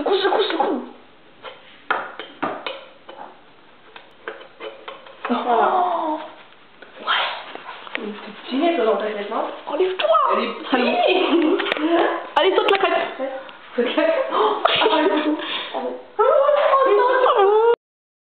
Secoue. Voilà. Oh. Ouais. C'est petit, ça dans ta tête, non? Enlève-toi. Elle est petite. Allez, saute la crête.